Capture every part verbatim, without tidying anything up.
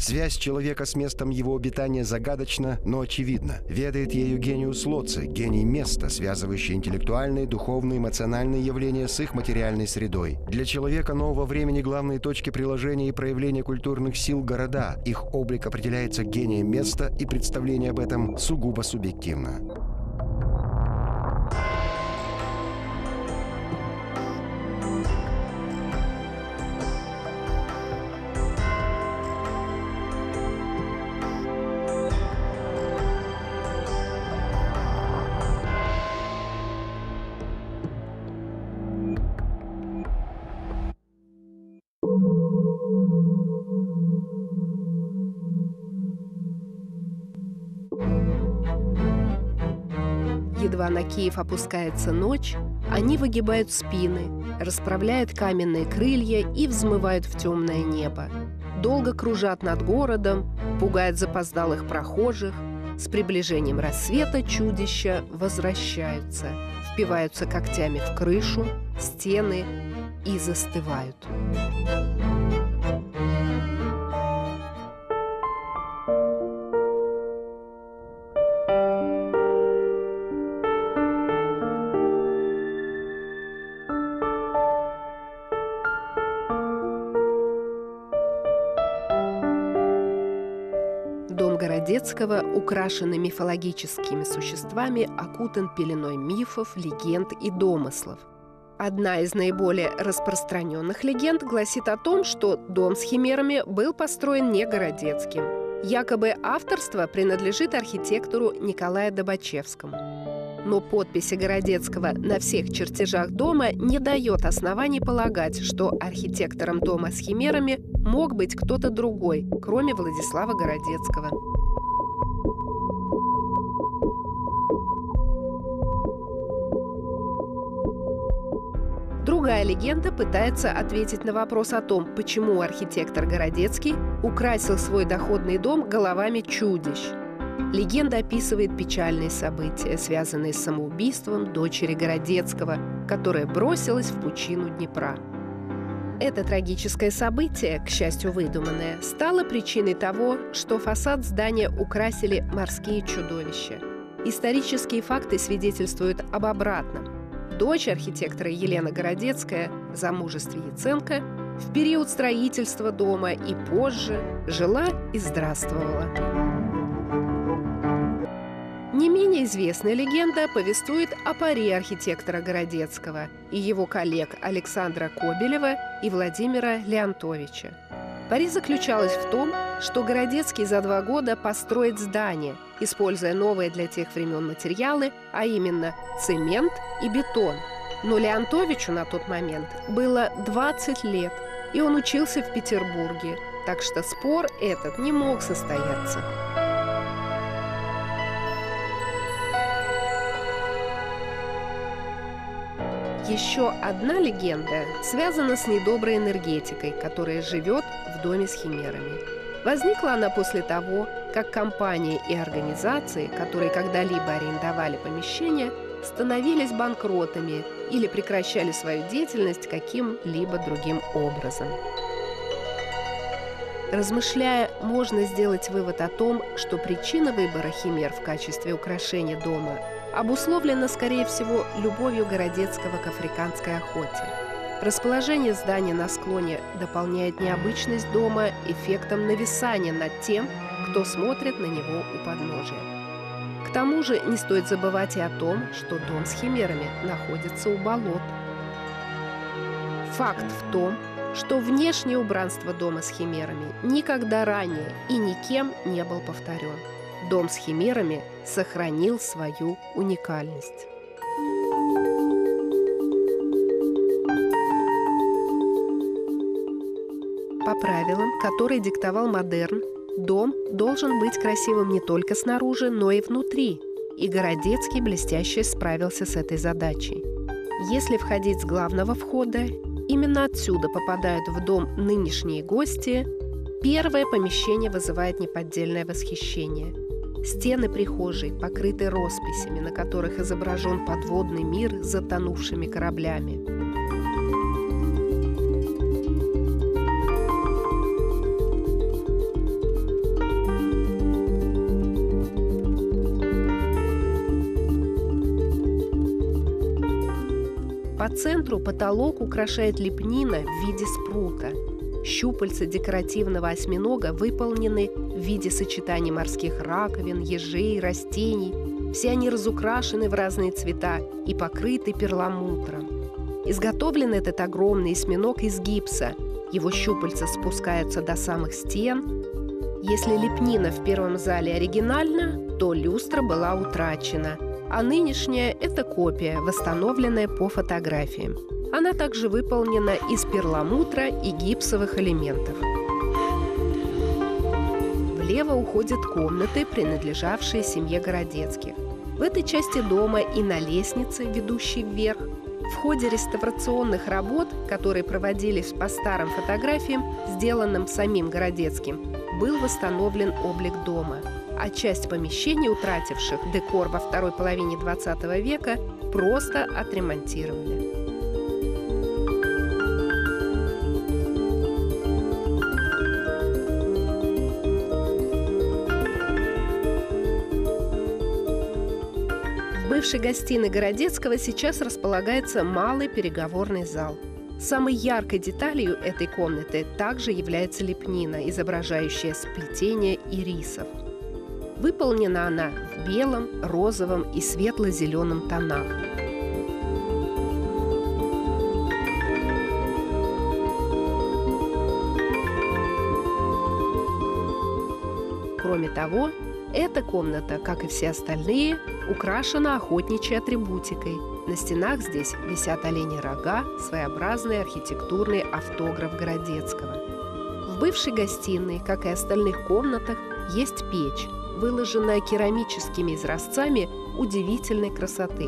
Связь человека с местом его обитания загадочна, но очевидна. Ведает ею гениус лоци, гений места, связывающий интеллектуальные, духовные, эмоциональные явления с их материальной средой. Для человека нового времени главные точки приложения и проявления культурных сил — города. Их облик определяется гением места, и представление об этом сугубо субъективно. Едва на Киев опускается ночь, они выгибают спины, расправляют каменные крылья и взмывают в темное небо. Долго кружат над городом, пугают запоздалых прохожих. С приближением рассвета чудища возвращаются, впиваются когтями в крышу, стены и застывают. Дом Городецкого, украшенный мифологическими существами, окутан пеленой мифов, легенд и домыслов. Одна из наиболее распространенных легенд гласит о том, что дом с химерами был построен не Городецким. Якобы авторство принадлежит архитектору Николаю Добачевскому. Но подписи Городецкого на всех чертежах дома не дает оснований полагать, что архитектором дома с химерами мог быть кто-то другой, кроме Владислава Городецкого. Другая легенда пытается ответить на вопрос о том, почему архитектор Городецкий украсил свой доходный дом головами чудищ. Легенда описывает печальные события, связанные с самоубийством дочери Городецкого, которая бросилась в пучину Днепра. Это трагическое событие, к счастью выдуманное, стало причиной того, что фасад здания украсили морские чудовища. Исторические факты свидетельствуют об обратном. Дочь архитектора Елена Городецкая в замужестве Яценко в период строительства дома и позже жила и здравствовала. Не менее известная легенда повествует о паре архитектора Городецкого и его коллег Александра Кобелева и Владимира Леонтовича. Пари заключалась в том, что Городецкий за два года построит здание, используя новые для тех времен материалы, а именно цемент и бетон. Но Леонтовичу на тот момент было двадцать лет, и он учился в Петербурге, так что спор этот не мог состояться. Еще одна легенда связана с недоброй энергетикой, которая живет в доме с химерами. Возникла она после того, как компании и организации, которые когда-либо арендовали помещения, становились банкротами или прекращали свою деятельность каким-либо другим образом. Размышляя, можно сделать вывод о том, что причина выбора химер в качестве украшения дома обусловлена, скорее всего, любовью Городецкого к африканской охоте. Расположение здания на склоне дополняет необычность дома эффектом нависания над тем, кто смотрит на него у подножия. К тому же не стоит забывать и о том, что дом с химерами находится у болот. Факт в том, что внешнее убранство дома с химерами никогда ранее и никем не был повторен. Дом с химерами сохранил свою уникальность. По правилам, которые диктовал модерн, дом должен быть красивым не только снаружи, но и внутри. И Городецкий блестяще справился с этой задачей. Если входить с главного входа, именно отсюда попадают в дом нынешние гости, первое помещение вызывает неподдельное восхищение. Стены прихожей покрыты росписями, на которых изображен подводный мир с затонувшими кораблями. центру потолок украшает лепнина в виде спрута. Щупальца декоративного осьминога выполнены в виде сочетаний морских раковин, ежей, растений. Все они разукрашены в разные цвета и покрыты перламутром. Изготовлен этот огромный осьминог из гипса. Его щупальца спускаются до самых стен. Если лепнина в первом зале оригинальна, то люстра была утрачена, а нынешняя – это копия, восстановленная по фотографиям. Она также выполнена из перламутра и гипсовых элементов. Влево уходят комнаты, принадлежавшие семье Городецких. В этой части дома и на лестнице, ведущей вверх, в ходе реставрационных работ, которые проводились по старым фотографиям, сделанным самим Городецким, был восстановлен облик дома, а часть помещений, утративших декор во второй половине двадцатого века, просто отремонтировали. В бывшей гостиной Городецкого сейчас располагается малый переговорный зал. Самой яркой деталью этой комнаты также является лепнина, изображающая сплетение ирисов. Выполнена она в белом, розовом и светло-зеленом тонах. Кроме того, эта комната, как и все остальные, украшена охотничьей атрибутикой. На стенах здесь висят оленьи рога, своеобразный архитектурный автограф Городецкого. В бывшей гостиной, как и остальных комнатах, есть печь, выложенная керамическими изразцами удивительной красоты.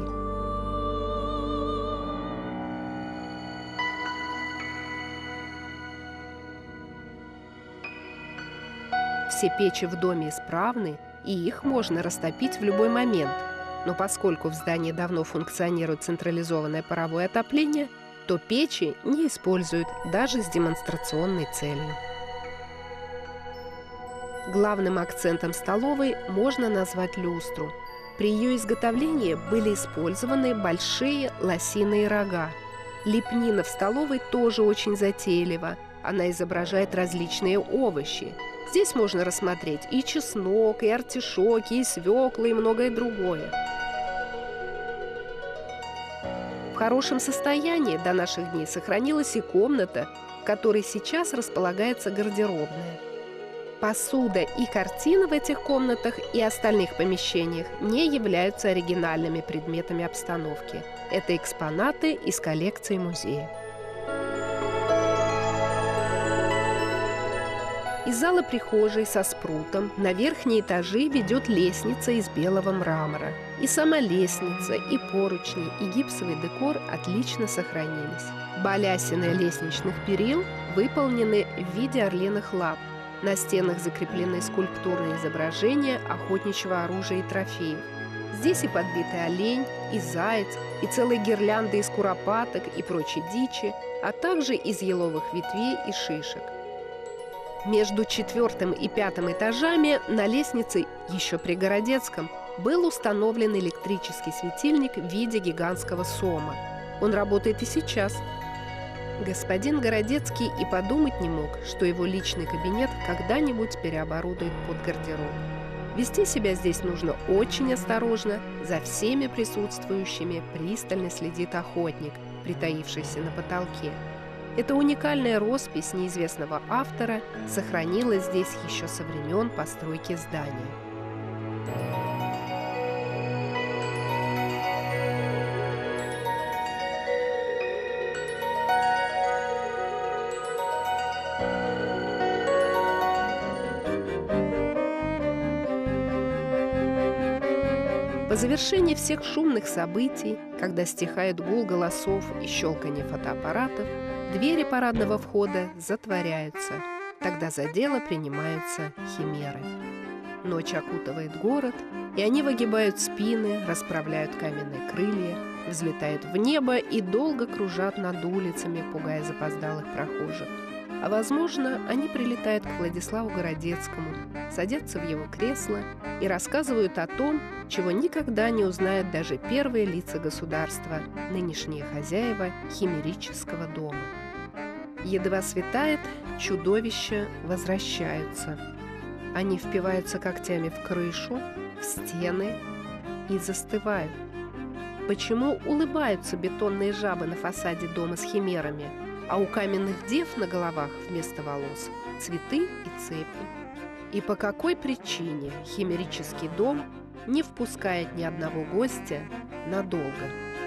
Все печи в доме исправны, и их можно растопить в любой момент. Но поскольку в здании давно функционирует централизованное паровое отопление, то печи не используют даже с демонстрационной целью. Главным акцентом столовой можно назвать люстру. При ее изготовлении были использованы большие лосиные рога. Лепнина в столовой тоже очень затейлива. Она изображает различные овощи. Здесь можно рассмотреть и чеснок, и артишоки, и свеклы, и многое другое. В хорошем состоянии до наших дней сохранилась и комната, в которой сейчас располагается гардеробная. Посуда и картины в этих комнатах и остальных помещениях не являются оригинальными предметами обстановки. Это экспонаты из коллекции музея. Из зала прихожей со спрутом на верхние этажи ведет лестница из белого мрамора. И сама лестница, и поручни, и гипсовый декор отлично сохранились. Балясины лестничных перил выполнены в виде орлиных лап. На стенах закреплены скульптурные изображения охотничьего оружия и трофеев. Здесь и подбитый олень, и заяц, и целые гирлянды из куропаток и прочей дичи, а также из еловых ветвей и шишек. Между четвертым и пятым этажами на лестнице, еще при Городецком, был установлен электрический светильник в виде гигантского сома. Он работает и сейчас. Господин Городецкий и подумать не мог, что его личный кабинет когда-нибудь переоборудуют под гардероб. Вести себя здесь нужно очень осторожно. За всеми присутствующими пристально следит охотник, притаившийся на потолке. Эта уникальная роспись неизвестного автора сохранилась здесь еще со времен постройки здания. По завершении всех шумных событий, когда стихает гул голосов и щелканье фотоаппаратов, двери парадного входа затворяются. Тогда за дело принимаются химеры. Ночь окутывает город, и они выгибают спины, расправляют каменные крылья, взлетают в небо и долго кружат над улицами, пугая запоздалых прохожих. А возможно, они прилетают к Владиславу Городецкому, садятся в его кресло и рассказывают о том, чего никогда не узнают даже первые лица государства, нынешние хозяева химерического дома. Едва светает, чудовища возвращаются. Они впиваются когтями в крышу, в стены и застывают. Почему улыбаются бетонные жабы на фасаде дома с химерами, а у каменных дев на головах вместо волос цветы и цепи? И по какой причине химерический дом не впускает ни одного гостя надолго?